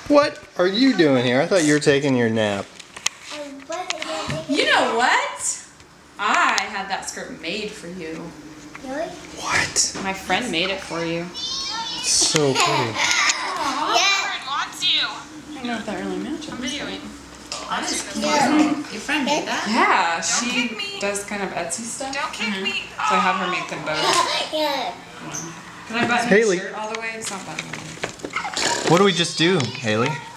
What are you doing here? I thought you were taking your nap. You know what? I had that skirt made for you. Really? What? My friend made it for you. It's so pretty. Wants you. I don't know if that really matches. I'm videoing. Your friend made that? Yeah, she does kind of Etsy stuff. Don't kick me. So I have her make them both. Yeah. Can I button Haley. the shirt all the way? It's not buttoned. What do we just do, Haley?